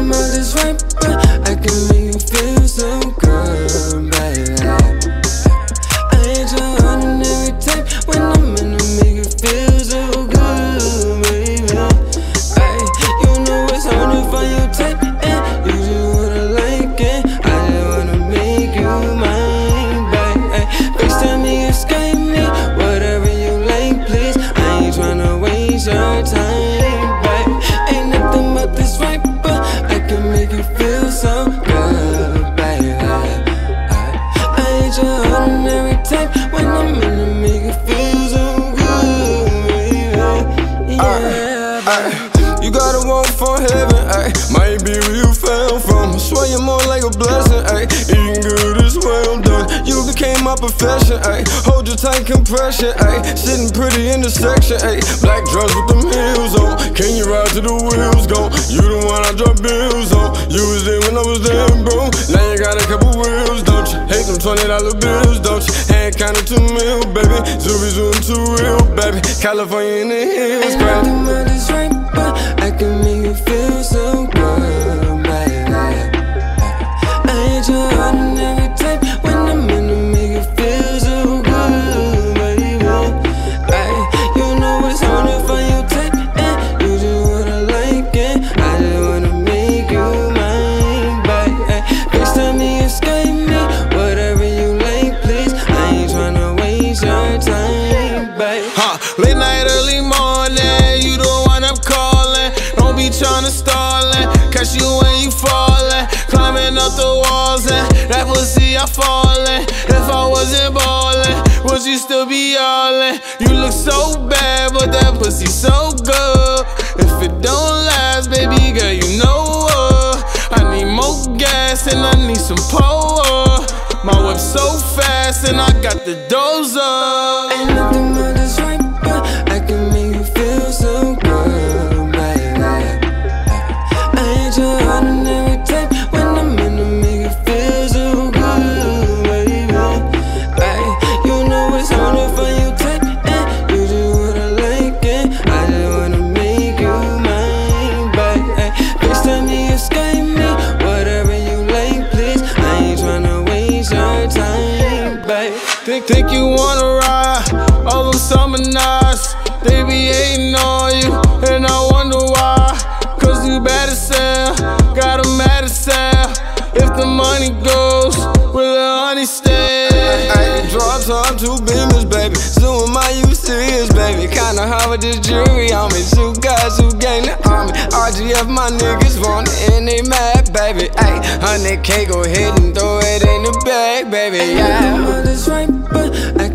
nothing about this right, but I can make you feel so good, baby. I ain't your ordinary type when I'm in to make you feel so good, baby. Ay, you know it's hard to find your type, and you just wanna like it. I just wanna make you mine, baby. FaceTime me or Skype me, whatever you like, please. I ain't tryna waste your time, baby. Ain't nothing about this right, but I can make you feel so good, baby. I ain't your ordinary type when I'm in to make you feel so good, baby. Yeah, baby. You got a walk from heaven, ayy. Might be where you fell from. I swear you're more like a blessing, ayy. Eating good is well done. You became my profession, ayy. Hold your tight compression, ayy. Sitting pretty in the section, ayy. Black drums with them heels on. Can you ride till the wheels gone? You the one I drop bills on. You was there when I was there, bro. Now you got a couple wheels, don't you? Hate them $20 bills, don't you? Hand counted 2 mil, baby. Zooey zoom too real, baby. California in the hills, Ain't nothing about this right, but I can make you feel so good, baby. I ain't your ordinary type when I'm in to make you feel so good, baby. Ay, you know it's hard to find your type, and you just wanna like it. I just wanna make you mine, baby. FaceTime me or Skype me, whatever you like, please. I ain't tryna waste your time, baby. Late night, early morning, you the one I'm calling. Don't be tryna stallin', catch you when you fallin'. Climbing up the walls and that pussy I fallin'. If I wasn't ballin', would you still be yallin'? You look so bad, but that pussy so good. If it don't last, baby girl, you know what? I need more gas and I need some power. My whip so fast and I got the doors up. Ain't nothing about this right, but I can make you feel so good, baby. I ain't your ordinary type when I'm in to make you feel so good, baby. Ay, you know it's hard to find your type, and you just wanna like it. I just wanna make you mine, baby. FaceTime me or Skype me, whatever you like, please. I ain't tryna waste your time, baby. Think you wanna ride all them summer nights? They be hating on you, and I wonder why. Cause you better sell, got 'em at a sale. If the money goes, will the honey stay? Ayy, drop top, 2 beamers, baby. Zoom my UCs, baby. Kinda hard with this jury on me. 2 guys who gain the army. RGF, my niggas want it and they mad, baby. Ayy, 100K, go ahead and throw it in the bag, baby. Ain't nothing about this right, but I